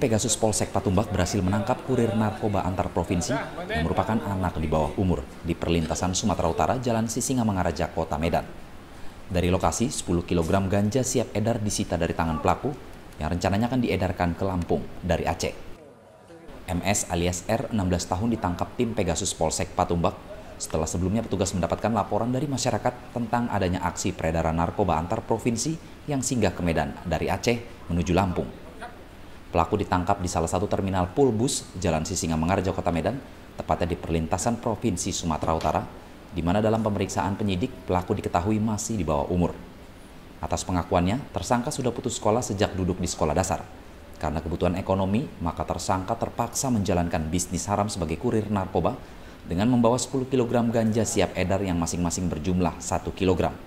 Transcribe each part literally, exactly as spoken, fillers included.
Pegasus Polsek Patumbak berhasil menangkap kurir narkoba antar provinsi yang merupakan anak di bawah umur di perlintasan Sumatera Utara, Jalan Sisingamangaraja, Kota Medan. Dari lokasi, sepuluh kilogram ganja siap edar disita dari tangan pelaku yang rencananya akan diedarkan ke Lampung dari Aceh. M S alias R, enam belas tahun, ditangkap tim Pegasus Polsek Patumbak setelah sebelumnya petugas mendapatkan laporan dari masyarakat tentang adanya aksi peredaran narkoba antar provinsi yang singgah ke Medan dari Aceh menuju Lampung. Pelaku ditangkap di salah satu terminal Pulbus, Jalan Sisingamangaraja, Kota Medan, tepatnya di perlintasan Provinsi Sumatera Utara, di mana dalam pemeriksaan penyidik pelaku diketahui masih di bawah umur. Atas pengakuannya, tersangka sudah putus sekolah sejak duduk di sekolah dasar. Karena kebutuhan ekonomi, maka tersangka terpaksa menjalankan bisnis haram sebagai kurir narkoba dengan membawa sepuluh kilogram ganja siap edar yang masing-masing berjumlah satu kilogram.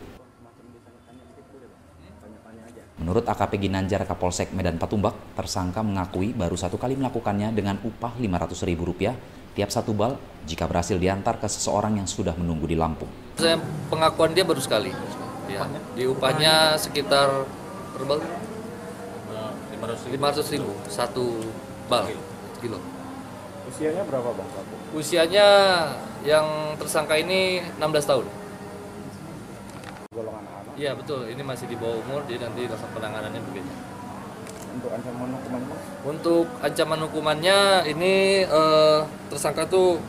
Menurut A K P Ginanjar Kapolsek Medan Patumbak, tersangka mengakui baru satu kali melakukannya dengan upah lima ratus ribu rupiah tiap satu bal jika berhasil diantar ke seseorang yang sudah menunggu di Lampung. Saya pengakuan dia baru sekali. Ya, di upahnya sekitar per bal lima ratus ribu satu bal kilo. Usianya berapa bang? Usianya yang tersangka ini enam belas tahun. Golongan anak? Iya betul, ini masih di bawah umur, jadi nanti langsung penanganannya berbeda. Untuk ancaman hukumannya? Untuk ancaman hukumannya ini eh, tersangka tuh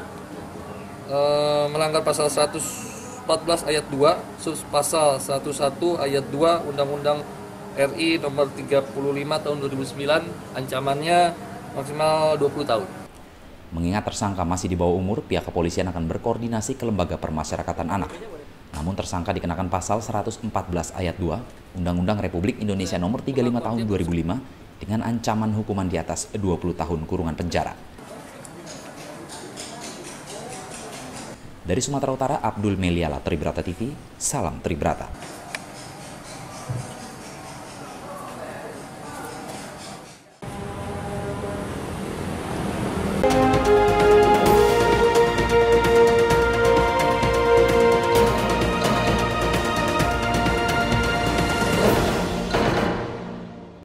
eh, melanggar pasal seratus empat belas ayat dua, pasal seratus satu ayat dua Undang-Undang R I nomor tiga puluh lima tahun dua ribu sembilan, ancamannya maksimal dua puluh tahun. Mengingat tersangka masih di bawah umur, pihak kepolisian akan berkoordinasi ke Lembaga Permasyarakatan Anak. Namun tersangka dikenakan pasal seratus empat belas ayat dua Undang-Undang Republik Indonesia nomor tiga puluh lima tahun dua ribu lima dengan ancaman hukuman di atas dua puluh tahun kurungan penjara. Dari Sumatera Utara, Abdul Meliala, Tribrata T V, salam Tribrata.